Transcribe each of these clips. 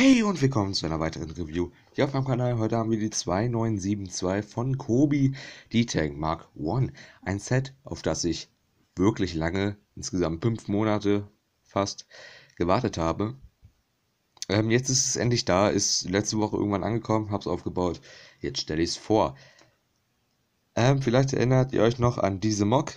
Hey und willkommen zu einer weiteren Review hier auf meinem Kanal. Heute haben wir die 2972 von Kobi, die Tank Mark I. Ein Set, auf das ich wirklich lange, insgesamt 5 Monate fast, gewartet habe. Jetzt ist es endlich da, ist letzte Woche irgendwann angekommen, habe es aufgebaut. Jetzt stelle ich es vor. Vielleicht erinnert ihr euch noch an diese Mock.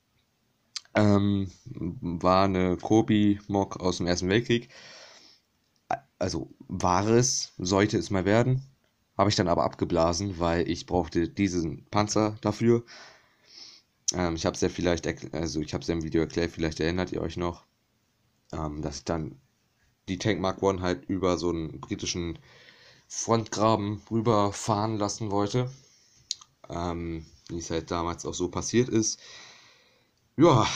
War eine Kobi-Mock aus dem Ersten Weltkrieg. Also war es, sollte es mal werden. Habe ich dann aber abgeblasen, weil ich brauchte diesen Panzer dafür. Ich habe es ja ich habe es ja im Video erklärt, vielleicht erinnert ihr euch noch, dass ich dann die Tank Mark I halt über so einen britischen Frontgraben rüberfahren lassen wollte. Wie es halt damals auch so passiert ist. Ja,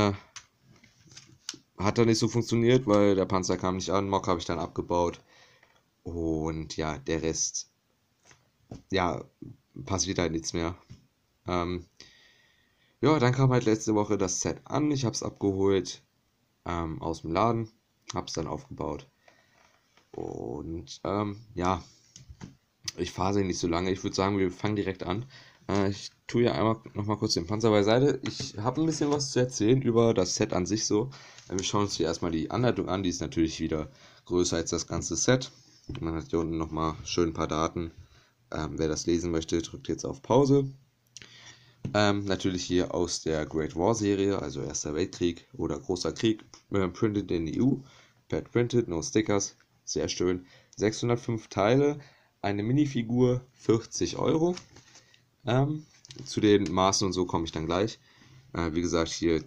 hat dann nicht so funktioniert, weil der Panzer kam nicht an. Mock habe ich dann abgebaut. Und ja, der Rest, ja, passiert halt nichts mehr. Ja, dann kam halt letzte Woche das Set an. Ich habe es abgeholt aus dem Laden, habe es dann aufgebaut. Und ja, ich phase nicht so lange. Ich würde sagen, wir fangen direkt an. Ich tue ja einmal nochmal kurz den Panzer beiseite. Ich habe ein bisschen was zu erzählen über das Set an sich so. Wir schauen uns hier erstmal die Anleitung an. Die ist natürlich wieder größer als das ganze Set. Man hat hier unten nochmal schön ein paar Daten. Wer das lesen möchte, drückt jetzt auf Pause. Natürlich hier aus der Great War Serie, also Erster Weltkrieg oder Großer Krieg, printed in EU, Pad printed, no stickers, sehr schön. 605 Teile, eine Minifigur, 40 Euro. Zu den Maßen und so komme ich dann gleich. Wie gesagt, hier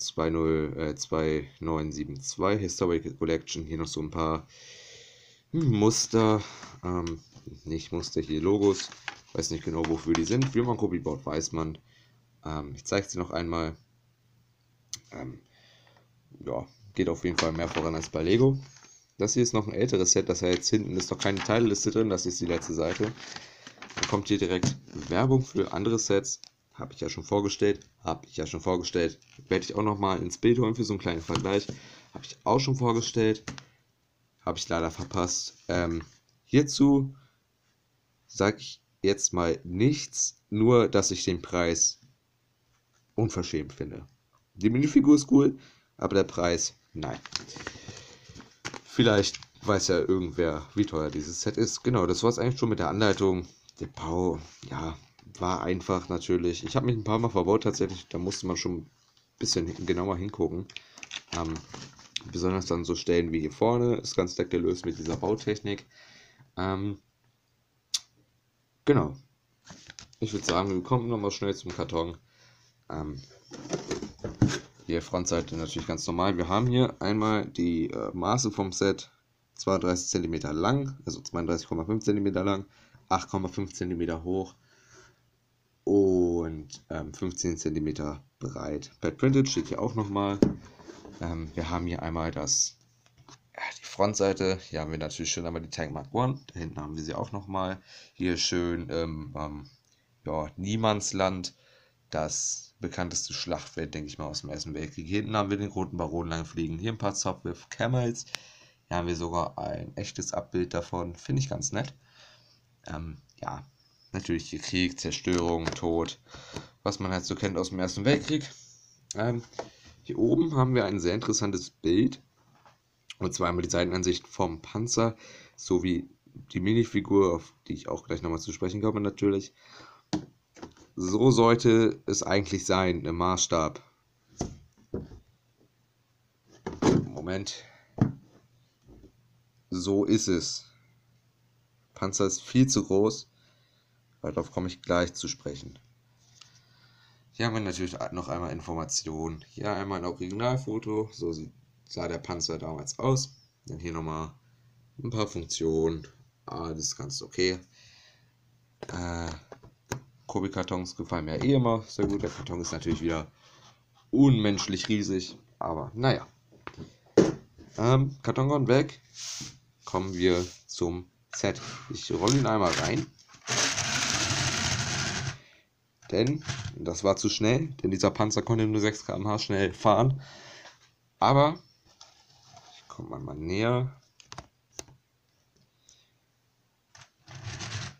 2972 Historical Collection, hier noch so ein paar Muster, nicht Muster, hier Logos, weiß nicht genau wofür die sind. Wie man Kobi baut, weiß man. Ich zeige sie noch einmal. Ja, geht auf jeden Fall mehr voran als bei Lego. Das hier ist noch ein älteres Set, das heißt, hinten ist noch keine Teilliste drin, das ist die letzte Seite. Dann kommt hier direkt Werbung für andere Sets. Habe ich ja schon vorgestellt. Werde ich auch nochmal ins Bild holen für so einen kleinen Vergleich. Habe ich auch schon vorgestellt. Habe ich leider verpasst. Hierzu sage ich jetzt mal nichts, nur dass ich den Preis unverschämt finde. Die Minifigur ist cool, aber der Preis, nein. Vielleicht weiß ja irgendwer, wie teuer dieses Set ist. Genau, das war es eigentlich schon mit der Anleitung. Der Bau, ja, war einfach natürlich. Ich habe mich ein paar Mal verbaut tatsächlich, da musste man schon ein bisschen genauer hingucken. Besonders dann so Stellen wie hier vorne, ist ganz nett gelöst mit dieser Bautechnik. Genau. Ich würde sagen, wir kommen nochmal schnell zum Karton. Die Frontseite natürlich ganz normal. Wir haben hier einmal die Maße vom Set. 32 cm lang, also 32,5 cm lang, 8,5 cm hoch und 15 cm breit. Pad Printed steht hier auch nochmal. Wir haben hier einmal die Frontseite. Hier haben wir natürlich schön einmal die Tank Mark I. Da hinten haben wir sie auch nochmal. Hier schön ja, Niemandsland. Das bekannteste Schlachtfeld, denke ich mal, aus dem Ersten Weltkrieg. Hier hinten haben wir den Roten Baron lang fliegen. Hier ein paar Sopwith Camels. Hier haben wir sogar ein echtes Abbild davon. Finde ich ganz nett. Ja, natürlich hier Krieg, Zerstörung, Tod. Was man halt so kennt aus dem Ersten Weltkrieg. Hier oben haben wir ein sehr interessantes Bild. Und zwar einmal die Seitenansicht vom Panzer, sowie die Minifigur, auf die ich auch gleich nochmal zu sprechen komme natürlich. So sollte es eigentlich sein im Maßstab. Moment. So ist es. Panzer ist viel zu groß. Darauf komme ich gleich zu sprechen. Hier haben wir natürlich noch einmal Informationen. Hier einmal ein Originalfoto. So sah der Panzer damals aus. Dann hier nochmal ein paar Funktionen. Das ist ganz okay. Kobi-Kartons gefallen mir eh immer sehr gut. Der Karton ist natürlich wieder unmenschlich riesig, aber naja. Karton weg. Kommen wir zum Set. Ich rolle ihn einmal rein. Denn das war zu schnell, denn dieser Panzer konnte nur 6 km/h schnell fahren. Aber ich komme mal näher.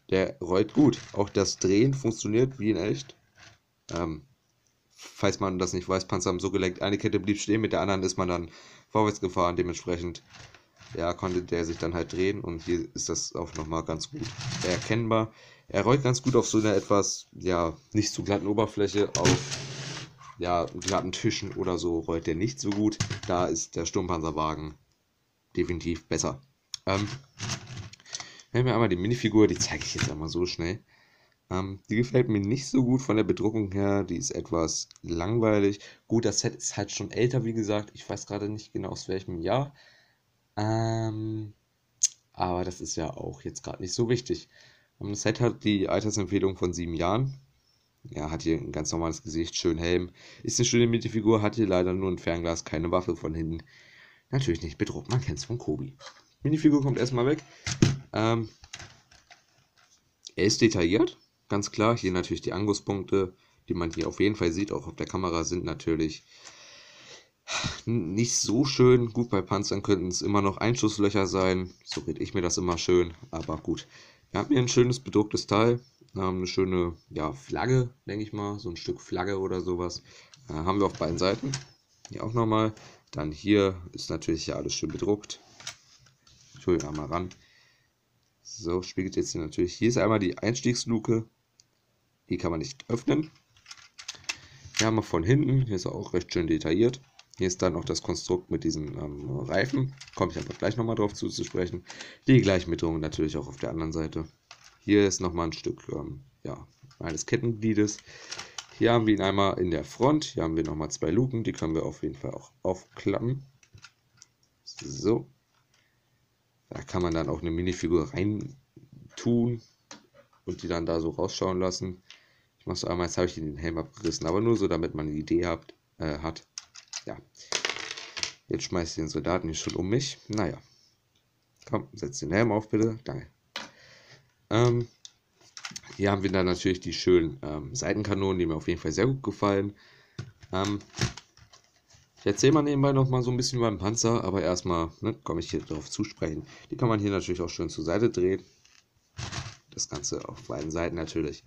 der rollt gut. Auch das Drehen funktioniert wie in echt. Ähm, Falls man das nicht weiß, Panzer haben so gelenkt, eine Kette blieb stehen, mit der anderen ist man dann vorwärts gefahren. Dementsprechend, ja, konnte der sich dann halt drehen und hier ist das auch nochmal ganz gut erkennbar. Er rollt ganz gut auf so einer etwas, ja, nicht so glatten Oberfläche. Auf, ja, glatten Tischen oder so rollt der nicht so gut. Da ist der Sturmpanzerwagen definitiv besser. Wir haben ja einmal die Minifigur, die zeige ich jetzt einmal so schnell. Die gefällt mir nicht so gut von der Bedruckung her. Die ist etwas langweilig. Gut, das Set ist halt schon älter, wie gesagt. Ich weiß gerade nicht genau aus welchem Jahr. Ähm, aber das ist ja auch jetzt gerade nicht so wichtig. Das Set hat die Altersempfehlung von 7 Jahren. Ja, hat hier ein ganz normales Gesicht, schön Helm. Ist eine schöne Minifigur, hat hier leider nur ein Fernglas, keine Waffe von hinten. Natürlich nicht bedruckt, man kennt es von Kobi. Minifigur kommt erstmal weg. Er ist detailliert, ganz klar. Hier natürlich die Angusspunkte, die man hier auf jeden Fall sieht, auch auf der Kamera, sind natürlich nicht so schön. Gut, bei Panzern könnten es immer noch Einschusslöcher sein. So rede ich mir das immer schön, aber gut. Wir haben hier ein schönes bedrucktes Teil. Eine schöne, ja, Flagge, denke ich mal. So ein Stück Flagge oder sowas. Haben wir auf beiden Seiten. Hier auch nochmal. Dann hier ist natürlich ja alles schön bedruckt. Entschuldigung, einmal ran. So, spiegelt jetzt hier natürlich. Hier ist einmal die Einstiegsluke. Die kann man nicht öffnen. Hier haben wir von hinten. Hier ist er auch recht schön detailliert. Hier ist dann noch das Konstrukt mit diesen Reifen. Komme ich aber gleich nochmal drauf zu sprechen. Die gleichen Mittelungen natürlich auch auf der anderen Seite. Hier ist nochmal ein Stück ja, eines Kettengliedes. Hier haben wir ihn einmal in der Front. Hier haben wir nochmal 2 Luken. Die können wir auf jeden Fall auch aufklappen. So. Da kann man dann auch eine Minifigur rein tun und die dann da so rausschauen lassen. Ich mache so einmal, jetzt habe ich den Helm abgerissen, aber nur so, damit man eine Idee hat. Ja. Jetzt schmeiße ich den Soldaten hier schon um mich. Naja. Komm, setz den Helm auf, bitte. Danke. Hier haben wir dann natürlich die schönen Seitenkanonen, die mir auf jeden Fall sehr gut gefallen. Ich erzähle mal nebenbei noch mal so ein bisschen über den Panzer, aber erstmal komme ich hier darauf zu sprechen. Die kann man hier natürlich auch schön zur Seite drehen. Das Ganze auf beiden Seiten natürlich.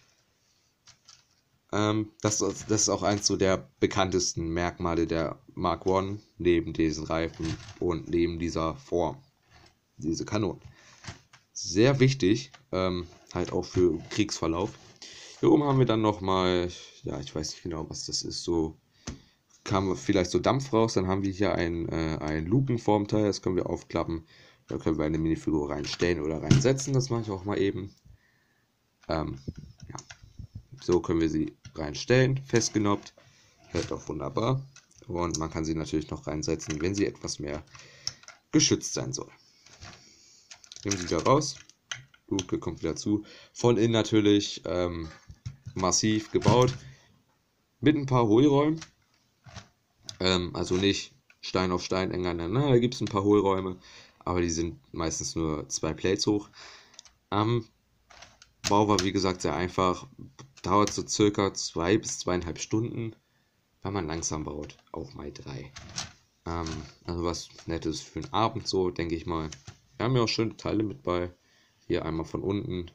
Das ist auch eins so der bekanntesten Merkmale der Mark I, neben diesen Reifen und neben dieser Form, diese Kanonen. Sehr wichtig, halt auch für Kriegsverlauf. Hier oben haben wir dann nochmal, ja, ich weiß nicht genau, was das ist, so kam vielleicht so Dampf raus, dann haben wir hier ein Lukenformteil, das können wir aufklappen, da können wir eine Minifigur reinstellen oder reinsetzen, das mache ich auch mal eben. Ja. So können wir sie reinstellen, festgenoppt, hält auch wunderbar und man kann sie natürlich noch reinsetzen, wenn sie etwas mehr geschützt sein soll. Nehmen sie wieder raus, Luke kommt wieder zu, von innen natürlich massiv gebaut, mit ein paar Hohlräumen. Also nicht Stein auf Stein eng aneinander, da gibt es ein paar Hohlräume, aber die sind meistens nur 2 Plates hoch. Bau war wie gesagt sehr einfach, dauert so circa 2 bis 2,5 Stunden, wenn man langsam baut, auch mal 3. Also was Nettes für einen Abend so, denke ich mal. Wir haben ja auch schöne Teile mit bei, hier einmal von unten,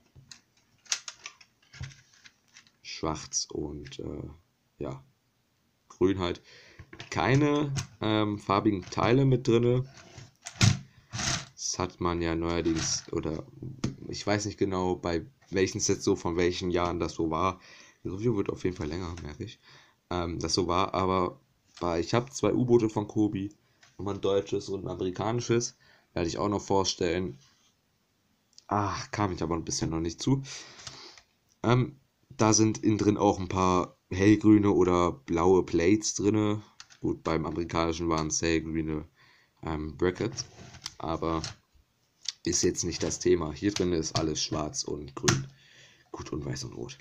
schwarz und ja, grün halt. Keine farbigen Teile mit drin. Das hat man ja neuerdings, oder ich weiß nicht genau, bei welchen Sets so, von welchen Jahren das so war. Das Review wird auf jeden Fall länger, merke ich. Das so war, aber ich habe 2 U-Boote von Kobi, ein deutsches und ein amerikanisches. Werde ich auch noch vorstellen. Kam ich aber ein bisschen noch nicht zu. Da sind innen drin auch ein paar hellgrüne oder blaue Plates drin. Gut, beim amerikanischen waren es hellgrüne Brackets, aber ist jetzt nicht das Thema. Hier drin ist alles schwarz und grün. Gut, und weiß und rot.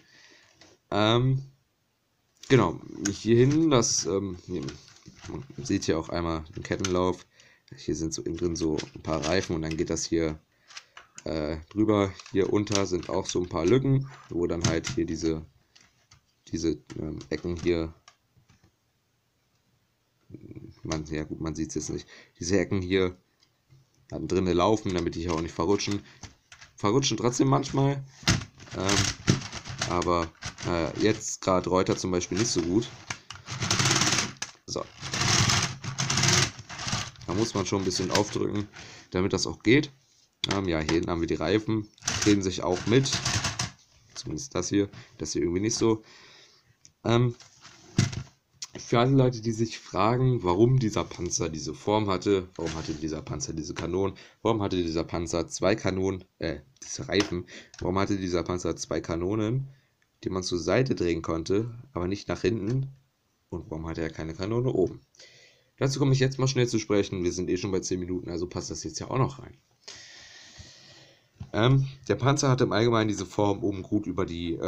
Genau, hier hinten, man sieht hier auch einmal den Kettenlauf. Hier sind so innen drin so ein paar Reifen und dann geht das hier drüber. Hier unter sind auch so ein paar Lücken, wo dann halt hier diese Ecken hier, man sieht es jetzt nicht, diese Ecken hier drinnen laufen, damit die hier auch nicht verrutschen. verrutschen trotzdem manchmal. Aber jetzt gerade Reuter zum Beispiel nicht so gut. So. Da muss man schon ein bisschen aufdrücken, damit das auch geht. Ja, hier hinten haben wir die Reifen. Drehen sich auch mit. Zumindest das hier. Das hier irgendwie nicht so. Für alle Leute, die sich fragen, warum dieser Panzer diese Form hatte, warum hatte dieser Panzer diese Kanonen, warum hatte dieser Panzer zwei Kanonen, diese Reifen, warum hatte dieser Panzer zwei Kanonen, die man zur Seite drehen konnte, aber nicht nach hinten, und warum hatte er keine Kanone oben? Dazu komme ich jetzt mal schnell zu sprechen, wir sind eh schon bei 10 Minuten, also passt das jetzt ja auch noch rein. Der Panzer hatte im Allgemeinen diese Form, um gut über die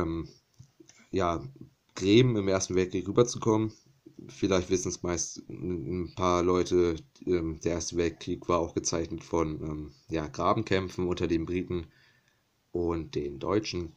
Gräben im Ersten Weltkrieg rüberzukommen. Vielleicht wissen es meist ein paar Leute, der Erste Weltkrieg war auch gezeichnet von Grabenkämpfen unter den Briten und den Deutschen.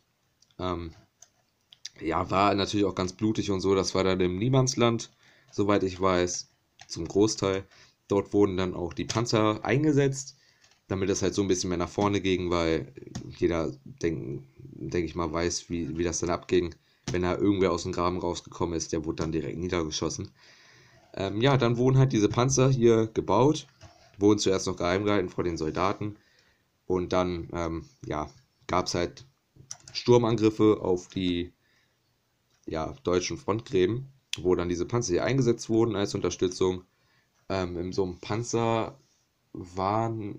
War natürlich auch ganz blutig und so, das war dann im Niemandsland, soweit ich weiß, zum Großteil. Dort wurden dann auch die Panzer eingesetzt, damit es halt so ein bisschen mehr nach vorne ging, weil jeder, denke ich mal, weiß, wie das dann abging. Wenn da irgendwer aus dem Graben rausgekommen ist, der wurde dann direkt niedergeschossen. Dann wurden halt diese Panzer hier gebaut, wurden zuerst noch geheim gehalten vor den Soldaten und dann gab es halt Sturmangriffe auf die deutschen Frontgräben, wo dann diese Panzer hier eingesetzt wurden als Unterstützung. In so einem Panzer waren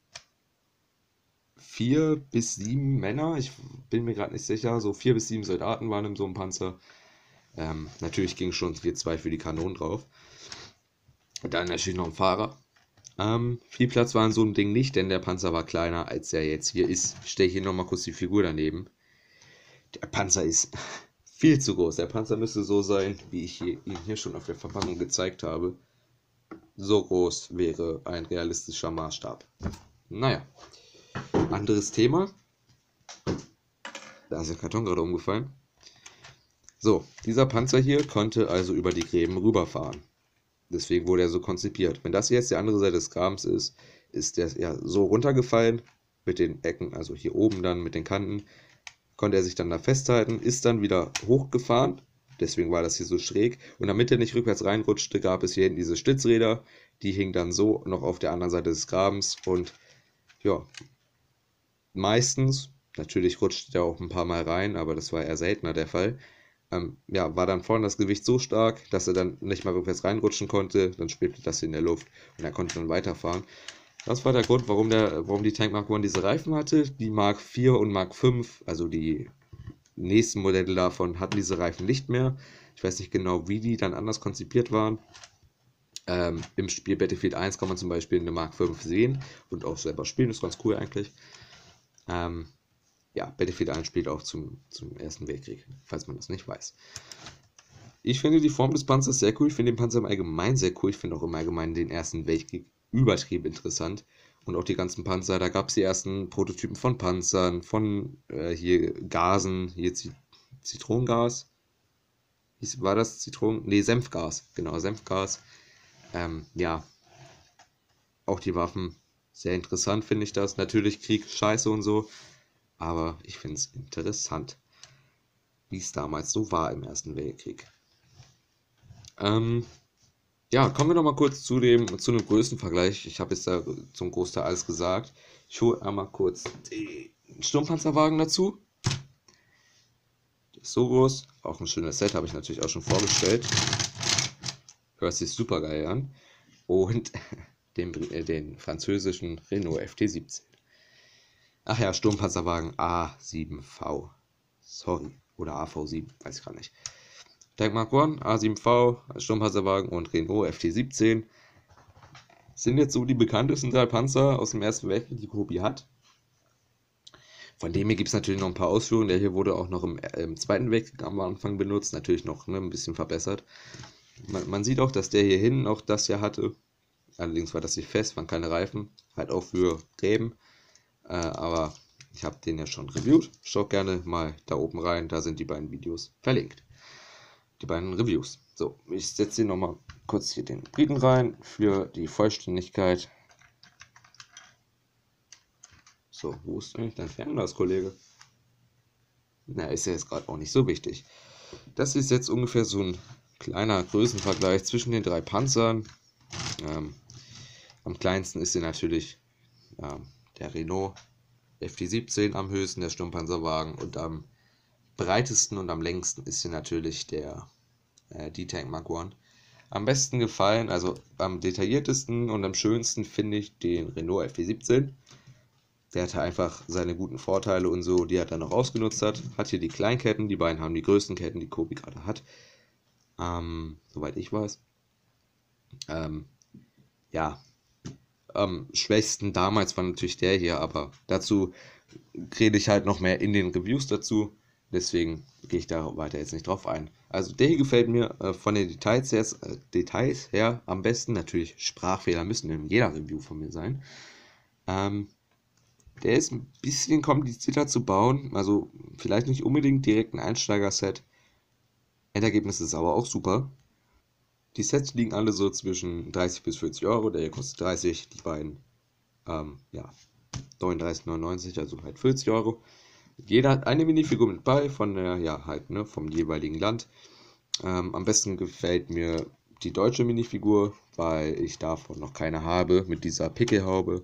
4 bis 7 Männer, ich bin mir gerade nicht sicher, so 4 bis 7 Soldaten waren in so einem Panzer. Natürlich ging schon 4-2 für die Kanonen drauf. Dann natürlich noch ein Fahrer. Viel Platz war in so einem Ding nicht, denn der Panzer war kleiner, als er jetzt hier ist. Ich stelle hier nochmal kurz die Figur daneben. Der Panzer ist viel zu groß. Der Panzer müsste so sein, wie ich ihn hier schon auf der Verpackung gezeigt habe. So groß wäre ein realistischer Maßstab. Naja, anderes Thema. Da ist der Karton gerade umgefallen. So, dieser Panzer hier konnte also über die Gräben rüberfahren. Deswegen wurde er so konzipiert. Wenn das jetzt die andere Seite des Grabens ist, ist der ja so runtergefallen mit den Ecken, also hier oben dann mit den Kanten, konnte er sich dann da festhalten, ist dann wieder hochgefahren. Deswegen war das hier so schräg. Und damit er nicht rückwärts reinrutschte, gab es hier hinten diese Stützräder. Die hingen dann so noch auf der anderen Seite des Grabens. Und ja, meistens, natürlich rutschte er auch ein paar Mal rein, aber das war eher seltener der Fall. War dann vorne das Gewicht so stark, dass er dann nicht mal rückwärts reinrutschen konnte. Dann schwebte das in der Luft und er konnte dann weiterfahren. Das war der Grund, warum die Tank Mark I diese Reifen hatte. Die Mark IV und Mark V, also die nächsten Modelle davon, hatten diese Reifen nicht mehr. Ich weiß nicht genau, wie die dann anders konzipiert waren. Im Spiel Battlefield 1 kann man zum Beispiel eine Mark V sehen und auch selber spielen. Das ist ganz cool eigentlich. Battlefield 1 spielt auch zum Ersten Weltkrieg, falls man das nicht weiß. Ich finde die Form des Panzers sehr cool. Ich finde den Panzer im Allgemeinen sehr cool. Ich finde auch im Allgemeinen den Ersten Weltkrieg übertrieben interessant. Und auch die ganzen Panzer, da gab es die ersten Prototypen von Panzern, von hier Gasen, hier Zitronengas. War das Zitronen? Ne, Senfgas. Genau, Senfgas. Auch die Waffen, sehr interessant finde ich das. Natürlich Krieg, Scheiße und so. Aber ich finde es interessant, wie es damals so war im Ersten Weltkrieg. Kommen wir noch mal kurz zu einem Größenvergleich. Ich habe jetzt da zum Großteil alles gesagt. Ich hole einmal kurz den Sturmpanzerwagen dazu. Der ist so groß. Auch ein schönes Set, habe ich natürlich auch schon vorgestellt. Hört sich super geil an. Und den französischen Renault FT17. Ach ja, Sturmpanzerwagen A7V. Sorry. Oder AV7, weiß ich gar nicht. Tank Mark I, A7V, Sturmpanzerwagen und Renault FT17 sind jetzt so die bekanntesten drei Panzer aus dem Ersten Weltkrieg, die Kobi hat. Von dem hier gibt es natürlich noch ein paar Ausführungen. Der hier wurde auch noch im Zweiten Weltkrieg am Anfang benutzt, natürlich noch ein bisschen verbessert. Man sieht auch, dass der hier hinten auch das hier hatte. Allerdings war das hier fest, waren keine Reifen, halt auch für Gräben. Aber ich habe den ja schon reviewt. Schaut gerne mal da oben rein, da sind die beiden Videos verlinkt. Die beiden Reviews. So, ich setze hier nochmal kurz hier den Briten rein für die Vollständigkeit. So, wo ist eigentlich dein Fernglas, Kollege? Na, ist ja jetzt gerade auch nicht so wichtig. Das ist jetzt ungefähr so ein kleiner Größenvergleich zwischen den drei Panzern. Am kleinsten ist hier natürlich der Renault FT17 am höchsten, der Sturmpanzerwagen, und am breitesten und am längsten ist hier natürlich der D-Tank Mark I. Am besten gefallen, also am detailliertesten und am schönsten finde ich den Renault FT17. Der hatte einfach seine guten Vorteile und so, die er dann noch ausgenutzt hat. Hat hier die Kleinketten, die beiden haben die größten Ketten, die Kobi gerade hat. Soweit ich weiß. Ja, am schwächsten damals war natürlich der hier, aber dazu rede ich halt noch mehr in den Reviews dazu. Deswegen gehe ich da weiter jetzt nicht drauf ein. Also der hier gefällt mir von den Details her am besten. Natürlich, Sprachfehler müssen in jeder Review von mir sein. Der ist ein bisschen komplizierter zu bauen. Also vielleicht nicht unbedingt direkt ein Einsteiger-Set. Endergebnis ist aber auch super. Die Sets liegen alle so zwischen 30 bis 40 Euro. Der hier kostet 30, die beiden 39,99, also halt 40 Euro. Jeder hat eine Minifigur mit bei, von der, vom jeweiligen Land. Am besten gefällt mir die deutsche Minifigur, weil ich davon noch keine habe, mit dieser Pickelhaube.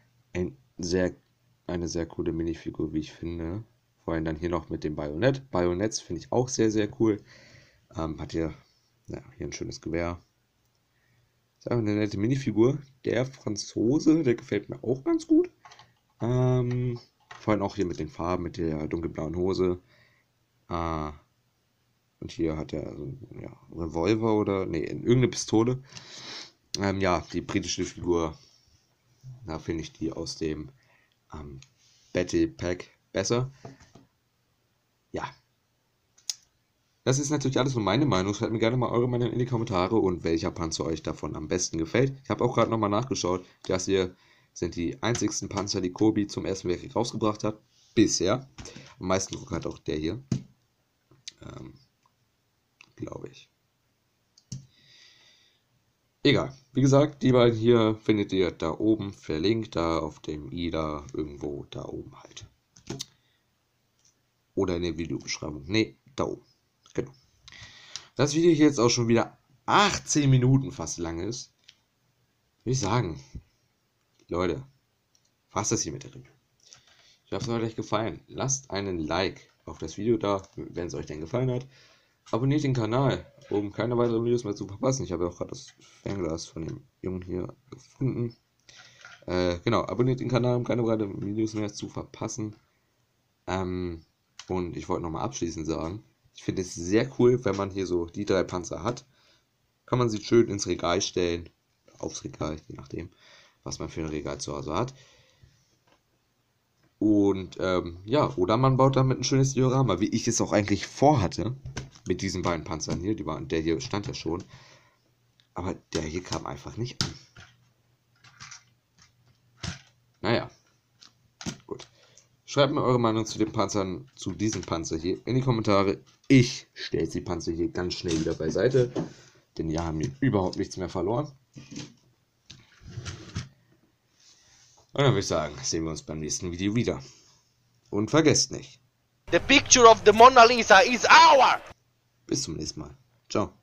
Eine sehr coole Minifigur, wie ich finde. Vor allem dann hier noch mit dem Bajonett. Bajonetts finde ich auch sehr, sehr cool. Hat hier ein schönes Gewehr. Ist einfach eine nette Minifigur. Der Franzose, der gefällt mir auch ganz gut. Vor allem auch hier mit den Farben, mit der dunkelblauen Hose. Und hier hat er so einen Revolver oder, irgendeine Pistole. Die britische Figur, da finde ich die aus dem Battle Pack besser. Ja. Das ist natürlich alles nur meine Meinung. Schreibt mir gerne mal eure Meinung in die Kommentare und welcher Panzer euch davon am besten gefällt. Ich habe auch gerade nochmal nachgeschaut. Das hier sind die einzigsten Panzer, die Kobi zum Ersten Weltkrieg rausgebracht hat. Bisher. Am meisten Druck hat auch der hier. Glaube ich. Egal. Wie gesagt, die beiden hier findet ihr da oben verlinkt. Da auf dem i da irgendwo da oben halt. Oder in der Videobeschreibung. Ne, da oben. Genau. Das Video hier jetzt auch schon wieder 18 Minuten fast lang ist. Will ich sagen. Leute, fast das hier mit der Review. Ich hoffe, es hat euch gefallen. Lasst einen Like auf das Video da, wenn es euch denn gefallen hat. Abonniert den Kanal, um keine weiteren Videos mehr zu verpassen. Ich habe ja auch gerade das Fernglas von dem Jungen hier gefunden. Genau, abonniert den Kanal, um keine weiteren Videos mehr zu verpassen. Und ich wollte nochmal abschließend sagen, ich finde es sehr cool, wenn man hier so die drei Panzer hat. Kann man sie schön ins Regal stellen. Aufs Regal, je nachdem, was man für ein Regal zu Hause hat. Und oder man baut damit ein schönes Diorama, wie ich es auch eigentlich vorhatte. Mit diesen beiden Panzern hier. Der hier stand ja schon. Aber der hier kam einfach nicht an. Naja. Gut. Schreibt mir eure Meinung zu den Panzern, zu diesem Panzer hier in die Kommentare. Ich stelle die Panzer hier ganz schnell wieder beiseite. Denn die haben hier überhaupt nichts mehr verloren. Und dann würde ich sagen, sehen wir uns beim nächsten Video wieder. Und vergesst nicht. The picture of the Mona Lisa is ours! Bis zum nächsten Mal. Ciao.